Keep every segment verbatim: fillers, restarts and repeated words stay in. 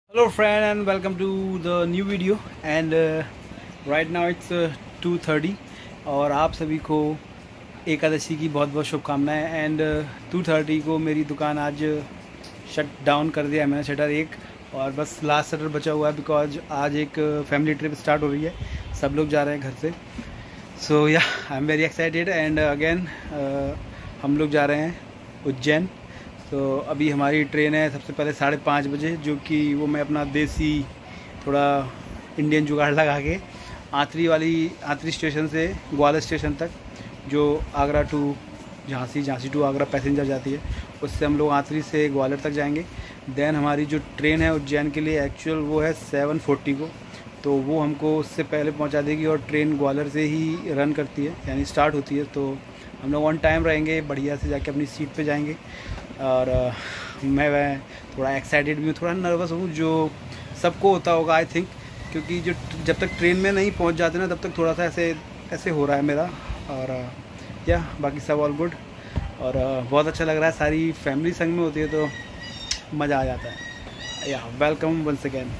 Hello friend and welcome to the new video and uh, right now it's uh, two thirty और आप सभी को एकादशी की बहुत बहुत शुभकामनाएं एंड टू थर्टी को मेरी दुकान आज शट डाउन कर दिया है मैंने शटर एक और बस लास्ट शटर बचा हुआ है बिकॉज आज एक फैमिली ट्रिप स्टार्ट हो रही है। सब लोग जा रहे हैं घर से। सो या I am very excited and again हम लोग जा रहे हैं उज्जैन। तो अभी हमारी ट्रेन है सबसे पहले साढ़े पाँच बजे, जो कि वो मैं अपना देसी थोड़ा इंडियन जुगाड़ लगा के आंतरी वाली आंतरी स्टेशन से ग्वालियर स्टेशन तक, जो Agra to Jhansi Jhansi to Agra passenger जाती है, उससे हम लोग आंतरी से ग्वालियर तक जाएंगे। देन हमारी जो ट्रेन है उज्जैन के लिए एक्चुअल वो है सेवन फोर्टी को, तो वो हमको उससे पहले पहुंचा देगी और ट्रेन ग्वालियर से ही रन करती है यानी स्टार्ट होती है। तो हम लोग ऑन टाइम रहेंगे, बढ़िया से जाके अपनी सीट पे जाएंगे। और uh, मैं मैं थोड़ा एक्साइटेड भी हूँ, थोड़ा नर्वस हूँ, जो सबको होता होगा आई थिंक, क्योंकि जो जब तक ट्रेन में नहीं पहुँच जाते ना तब तक थोड़ा सा ऐसे ऐसे हो रहा है मेरा। और uh, या बाकी सब ऑल गुड और uh, बहुत अच्छा लग रहा है। सारी फैमिली संग में होती है तो मज़ा आ जाता है। या वेलकम वंस अगेन।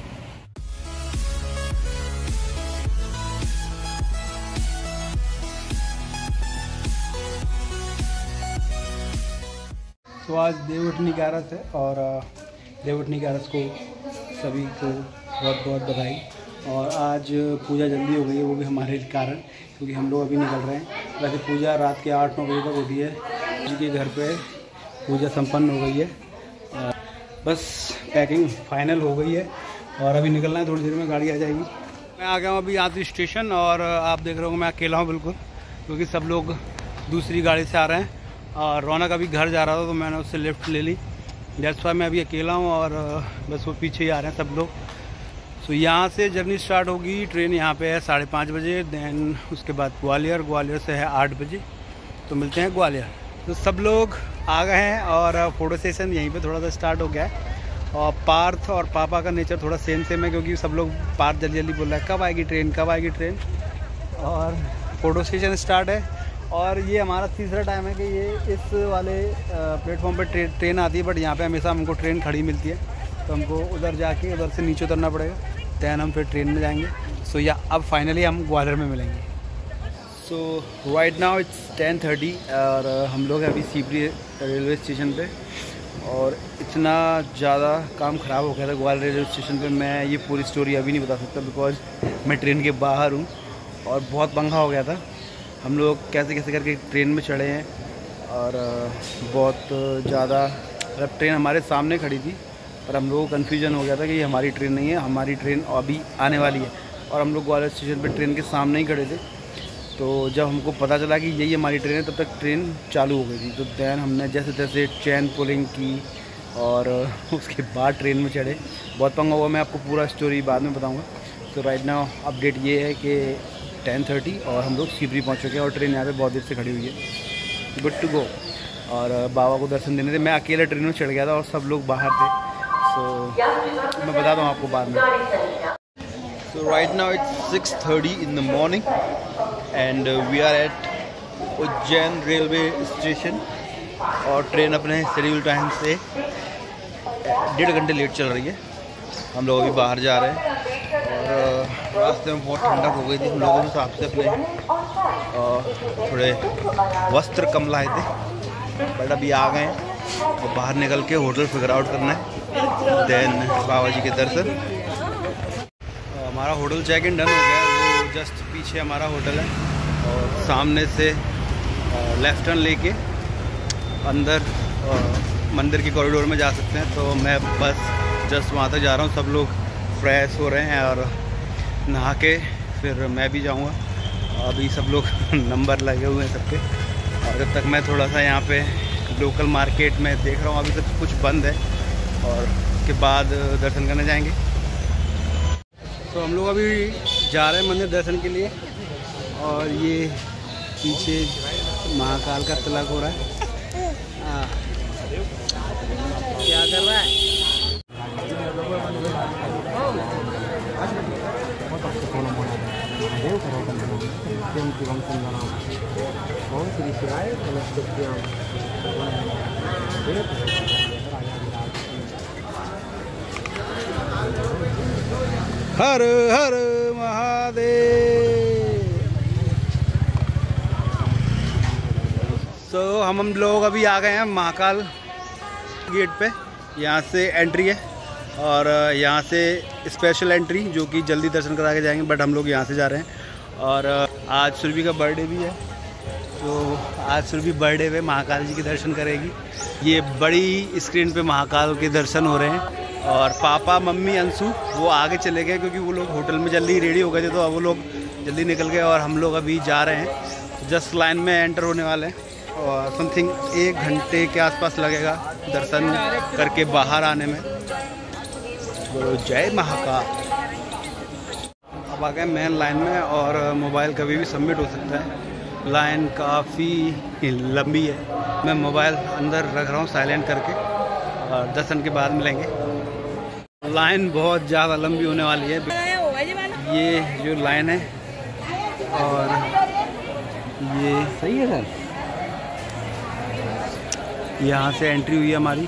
तो आज देवउठनी ग्यारस है और देवउठनी ग्यारस को सभी को बहुत बहुत बधाई। और आज पूजा जल्दी हो गई है, वो भी हमारे कारण, क्योंकि हम लोग अभी निकल रहे हैं। वैसे पूजा रात के आठ नौ बजे तक होती है। जी के घर पे पूजा संपन्न हो गई है, बस पैकिंग फाइनल हो गई है और अभी निकलना है। थोड़ी देर में गाड़ी आ जाएगी। मैं आ गया हूँ अभी आंतरी स्टेशन और आप देख रहे हो मैं अकेला हूँ बिल्कुल, क्योंकि सब लोग दूसरी गाड़ी से आ रहे हैं। और रौनक अभी घर जा रहा था तो मैंने उससे लिफ्ट ले ली। दैट्स वाई मैं अभी अकेला हूँ और बस वो पीछे ही आ रहे हैं सब लोग। सो यहाँ से जर्नी स्टार्ट होगी। ट्रेन यहाँ पे है साढ़े पाँच बजे, देन उसके बाद ग्वालियर, ग्वालियर से है आठ बजे। तो मिलते हैं ग्वालियर। तो सब लोग आ गए हैं और फ़ोटो सेशन यहीं पे थोड़ा सा स्टार्ट हो गया है। और पार्थ और पापा का नेचर थोड़ा सेम सेम है, क्योंकि सब लोग पार्थ जल्दी जल्दी बोल रहा है कब आएगी ट्रेन कब आएगी ट्रेन। और फ़ोटो सेशन स्टार्ट है। और ये हमारा तीसरा टाइम है कि ये इस वाले प्लेटफॉर्म पर ट्रे, ट्रेन आती है, बट यहाँ पे हमेशा हमको ट्रेन खड़ी मिलती है, तो हमको उधर जाके उधर से नीचे उतरना पड़ेगा, दैन हम फिर ट्रेन में जाएंगे। सो so, या अब फाइनली हम ग्वालियर में मिलेंगे। So right now it's ten thirty और हम लोग हैं अभी सीपरी रेलवे स्टेशन पे। और इतना ज़्यादा काम ख़राब हो गया था ग्वालियर रेलवे स्टेशन पे, मैं ये पूरी स्टोरी अभी नहीं बता सकता बिकॉज मैं ट्रेन के बाहर हूँ और बहुत पंगा हो गया था। हम लोग कैसे कैसे करके ट्रेन में चढ़े हैं और बहुत ज़्यादा, मतलब ट्रेन हमारे सामने खड़ी थी पर हम लोगों को कन्फ्यूजन हो गया था कि ये हमारी ट्रेन नहीं है, हमारी ट्रेन अभी आने वाली है। और हम लोग ग्वालियर स्टेशन पर ट्रेन के सामने ही खड़े थे। तो जब हमको पता चला कि यही हमारी ट्रेन है तब तक ट्रेन चालू हो गई थी। तो दैन हमने जैसे तैसे चैन पुलिंग की और उसके बाद ट्रेन में चढ़े। बहुत पंगा हुआ, मैं आपको पूरा स्टोरी बाद में बताऊँगा। तो राइट नाउ अपडेट ये है कि टेन थर्टी और हम लोग सीपरी पहुँच चुके हैं और ट्रेन यहाँ पे बहुत देर से खड़ी हुई है, गुड टू गो। और बाबा को दर्शन देने थे। मैं अकेला ट्रेन में चढ़ गया था और सब लोग बाहर थे। सो so, मैं बताता हूँ आपको बाद में। So right now it's six thirty in the morning and we are at Ujjain railway station. और ट्रेन अपने शेड्यूल टाइम से डेढ़ घंटे लेट चल रही है। हम लोग अभी बाहर जा रहे हैं और रास्ते में बहुत ठंडक हो गई थी। हम लोगों ने हिसाब से अपने थोड़े वस्त्र कम लाए थे, बट अभी आ गए हैं और बाहर निकल के होटल फिगर आउट करना है, देन बाबा जी के दर्शन। हमारा होटल चेक इन डन हो गया है, वो जस्ट पीछे हमारा होटल है और सामने से लेफ्ट टर्न लेके अंदर मंदिर के कॉरिडोर में जा सकते हैं। तो मैं बस जस्ट वहाँ तक जा रहा हूँ। सब लोग फ्रेश हो रहे हैं और नहा के फिर मैं भी जाऊँगा। अभी सब लोग नंबर लगे हुए हैं सबके। और जब तक मैं थोड़ा सा यहाँ पे लोकल मार्केट में देख रहा हूँ, अभी तक कुछ बंद है और उसके बाद दर्शन करने जाएंगे। तो हम लोग अभी जा रहे हैं मंदिर दर्शन के लिए और ये पीछे महाकाल का तिलक हो रहा है। आ, क्या कर रहा है? हर हर महादेव। तो हम हम लोग अभी आ गए हैं महाकाल गेट पे। यहाँ से एंट्री है और यहाँ से स्पेशल एंट्री, जो कि जल्दी दर्शन करा के जाएंगे, बट हम लोग यहाँ से जा रहे हैं। और आज सुरभि का बर्थडे भी है, तो आज सुरभि बर्थडे पे महाकाल जी के दर्शन करेगी। ये बड़ी स्क्रीन पे महाकाल के दर्शन हो रहे हैं। और पापा मम्मी अंशु वो आगे चले गए क्योंकि वो लोग होटल में जल्दी रेडी हो गए थे, तो अब वो लोग जल्दी निकल गए और हम लोग अभी जा रहे हैं। जस्ट लाइन में एंटर होने वाले हैं और समथिंग एक घंटे के आसपास लगेगा दर्शन करके बाहर आने में। तो जय महाकाल। अब आ गए मेन लाइन में और मोबाइल कभी भी सबमिट हो सकता है। लाइन काफ़ी लंबी है, मैं मोबाइल अंदर रख रहा हूँ साइलेंट करके, और दर्शन के बाद मिलेंगे। लाइन बहुत ज़्यादा लंबी होने वाली है, ये जो लाइन है। और ये सही है सर, यहाँ से एंट्री हुई है हमारी।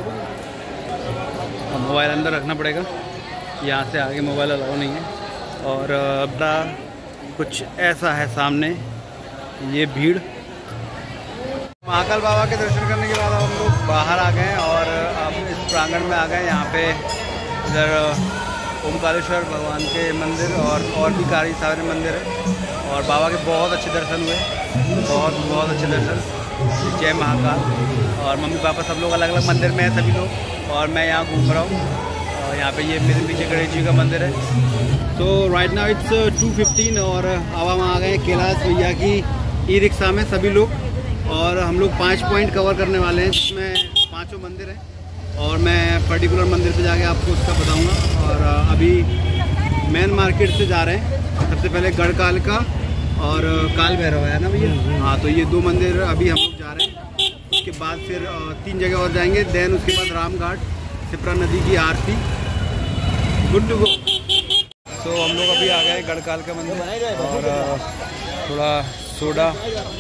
मोबाइल अंदर रखना पड़ेगा, यहाँ से आगे मोबाइल अलाउ नहीं है। और अपना कुछ ऐसा है सामने ये भीड़। महाकाल बाबा के दर्शन करने के बाद हम लोग बाहर आ गए और अब इस प्रांगण में आ गए। यहाँ पे इधर ओमकारेश्वर भगवान के मंदिर और और भी काफ़ी सारे मंदिर हैं और बाबा के बहुत अच्छे दर्शन हुए, बहुत बहुत अच्छे दर्शन। जय महाकाल। और मम्मी पापा सब लोग अलग अलग मंदिर में हैं सभी लोग, और मैं यहाँ घूम रहा हूँ। और यहाँ पे ये मेरे पीछे गणेश जी का मंदिर है। तो right now it's two fifteen और अब हम आ गए कैलाश भैया की ई रिक्शा में सभी लोग। और हम लोग पाँच पॉइंट कवर करने वाले हैं, जिसमें पाँचों मंदिर हैं और मैं पर्टिकुलर मंदिर पे जाके आपको उसका बताऊंगा। और अभी मेन मार्केट से जा रहे हैं। सबसे पहले गढ़काल का और काल भैरव है ना भैया, हाँ, तो ये दो मंदिर अभी हम लोग जा रहे हैं। उसके बाद फिर तीन जगह और जाएंगे, देन उसके बाद रामघाट, शिप्रा नदी की आरती, गुड टू गो। तो हम लोग अभी आ गए गढ़काल का मंदिर और थोड़ा सोडा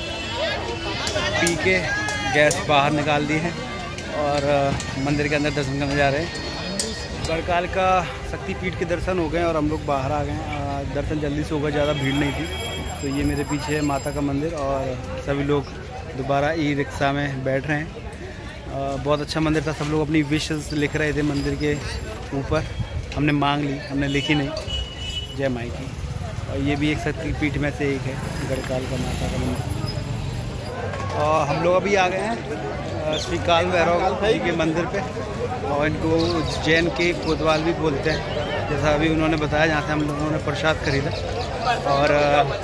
पी के गैस बाहर निकाल दी है और मंदिर के अंदर दर्शन करने जा रहे हैं। गढ़काल का शक्तिपीठ के दर्शन हो गए और हम लोग बाहर आ गए। दर्शन जल्दी से हो गया, ज़्यादा भीड़ नहीं थी। तो ये मेरे पीछे है माता का मंदिर और सभी लोग दोबारा ई रिक्शा में बैठ रहे हैं। बहुत अच्छा मंदिर था, सब लोग अपनी विशेस लिख रहे थे मंदिर के ऊपर। हमने मांग ली, हमने लिखी नहीं। जय माई की। और ये भी एक शक्तिपीठ में से एक है, गढ़काल का माता का मंदिर। और हम लोग अभी आ गए हैं श्री काल भैरव जी के मंदिर पे, और इनको उज्जैन के कोतवाल भी बोलते हैं, जैसा अभी उन्होंने बताया, जहाँ से हम लोगों ने प्रसाद खरीदा। और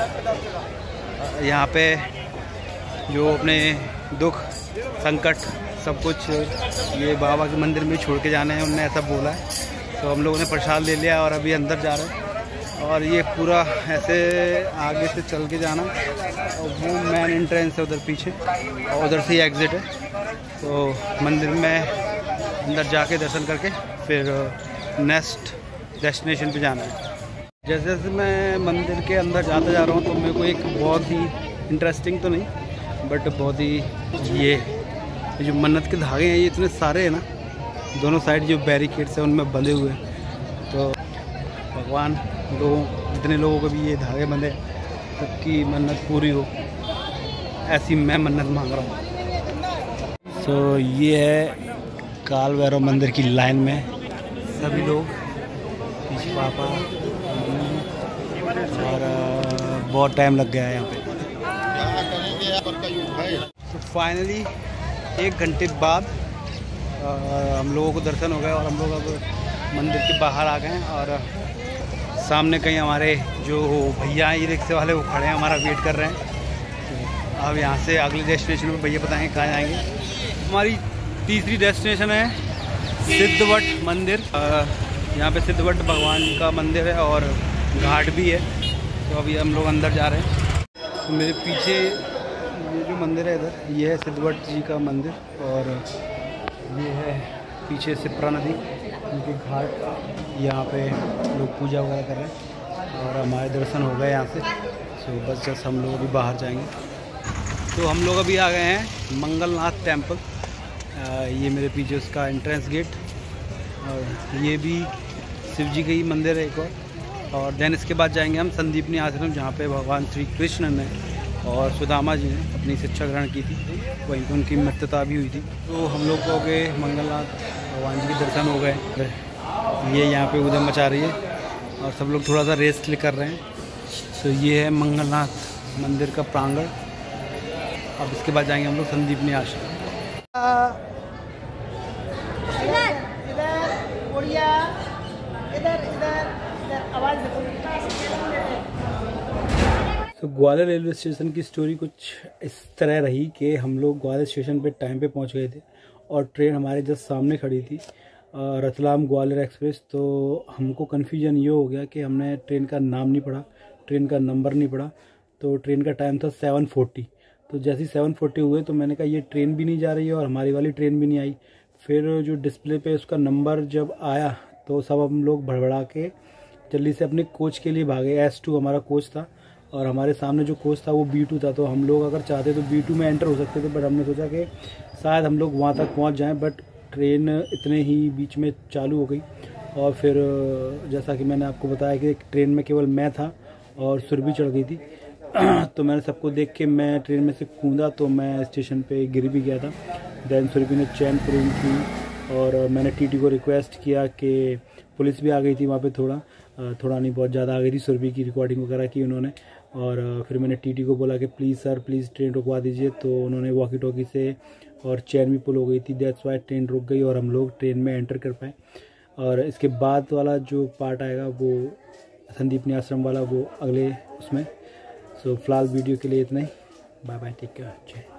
यहाँ पे जो अपने दुख संकट सब कुछ ये बाबा के मंदिर में छोड़ के जाने हैं, उन्होंने ऐसा बोला है। तो हम लोगों ने प्रसाद ले लिया और अभी अंदर जा रहे हैं। और ये पूरा ऐसे आगे से चल के जाना, और वो मेन एंट्रेंस है उधर पीछे, और उधर से ही एग्ज़िट है। तो मंदिर में अंदर जाके दर्शन करके फिर नेक्स्ट डेस्टिनेशन पे जाना है। जैसे जैसे मैं मंदिर के अंदर जाता जा रहा हूँ तो मेरे को एक बहुत ही इंटरेस्टिंग तो नहीं, बट बहुत ही ये जो मन्नत के धागे हैं, ये इतने सारे हैं ना, दोनों साइड जो बैरिकेड्स हैं उनमें बंधे हुए हैं। तो भगवान लोगों जितने लोगों को भी ये धागे बंधे, सबकी मन्नत पूरी हो, ऐसी मैं मन्नत मांग रहा हूँ। तो ये है काल भैरव मंदिर की लाइन में सभी लोग, पीछे पापा, और बहुत टाइम लग गया है यहाँ पे। तो फाइनली एक घंटे बाद आ, हम लोगों को दर्शन हो गए और हम लोग अब मंदिर के बाहर आ गए हैं। और सामने कहीं हमारे जो भैया ई रिक्शे वाले वो खड़े हैं, हमारा वेट कर रहे हैं। अब यहाँ से अगले डेस्टिनेशन पे भैया बताएंगे कहाँ जाएंगे। हमारी तीसरी डेस्टिनेशन है सिद्धवट मंदिर। यहाँ पे सिद्धवट भगवान का मंदिर है और घाट भी है। तो अभी हम लोग अंदर जा रहे हैं। तो मेरे पीछे ये जो मंदिर है इधर, ये है सिद्धवट जी का मंदिर, और ये है पीछे शिप्रा नदी, उनके घाट। यहाँ पे लोग पूजा वगैरह कर रहे हैं और हमारे दर्शन हो गए यहाँ से। सो बस जस्ट हम लोग अभी बाहर जाएंगे। तो हम लोग अभी आ गए हैं मंगलनाथ टेम्पल। ये मेरे पीछे उसका एंट्रेंस गेट, और ये भी शिव जी का ही मंदिर है एक और। और देन इसके बाद जाएंगे हम संदीपनी आश्रम, जहाँ पे भगवान श्री कृष्ण ने और सुदामा जी ने अपनी शिक्षा ग्रहण की थी, वहीं पर उनकी मृत्यता भी हुई थी। तो हम लोग हो गए मंगलनाथ भगवान जी के दर्शन हो गए। ये यहाँ पे उधम मचा रही है और सब लोग थोड़ा सा रेस्ट कर रहे हैं। तो ये है मंगलनाथ मंदिर का प्रांगण। अब इसके बाद जाएंगे हम लोग संदीपनी आश्रम। तो ग्वालियर रेलवे स्टेशन की स्टोरी कुछ इस तरह रही कि हम लोग ग्वालियर स्टेशन पे टाइम पे पहुंच गए थे और ट्रेन हमारे जस्ट सामने खड़ी थी, रतलाम ग्वालियर एक्सप्रेस। तो हमको कन्फ्यूजन ये हो गया कि हमने ट्रेन का नाम नहीं पढ़ा, ट्रेन का नंबर नहीं पढ़ा। तो ट्रेन का टाइम था सेवन फोर्टी। तो जैसे ही सेवन फोर्टी हुए तो मैंने कहा ये ट्रेन भी नहीं जा रही है और हमारी वाली ट्रेन भी नहीं आई। फिर जो डिस्प्ले पे उसका नंबर जब आया तो सब हम लोग भड़बड़ा के जल्दी से अपने कोच के लिए भागे। एस टू हमारा कोच था और हमारे सामने जो कोच था वो बी टू था। तो हम लोग अगर चाहते तो बी टू में एंटर हो सकते थे, बट हमने सोचा कि शायद हम लोग वहाँ तक पहुँच जाएं। बट ट्रेन इतने ही बीच में चालू हो गई और फिर जैसा कि मैंने आपको बताया कि ट्रेन में केवल मैं था और सुरभि चढ़ गई थी। तो मैंने सबको देख के मैं ट्रेन में से कूदा तो मैं स्टेशन पे गिर भी गया था। दैन सुरभि ने चैन प्रूव की और मैंने टीटी को रिक्वेस्ट किया कि पुलिस भी आ गई थी वहाँ पे, थोड़ा थोड़ा नहीं बहुत ज़्यादा आ गई थी। सुरभि की रिकॉर्डिंग वगैरह की उन्होंने और फिर मैंने टीटी को बोला कि प्लीज़ सर प्लीज़ ट्रेन रुकवा दीजिए। तो उन्होंने वॉकी टॉकी से और चैन भी पुल हो गई थी, दैट्स वाई ट्रेन रुक गई और हम लोग ट्रेन में एंटर कर पाए। और इसके बाद वाला जो पार्ट आएगा वो संदीपनी आश्रम वाला, वो अगले उसमें। सो फिलहाल वीडियो के लिए इतना ही। Bye bye, take care.